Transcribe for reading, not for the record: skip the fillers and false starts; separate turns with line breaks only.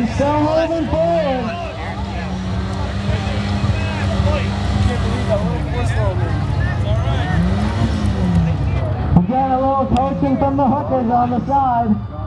He's still moving forward. Again, a little coaching from the hookers on the side.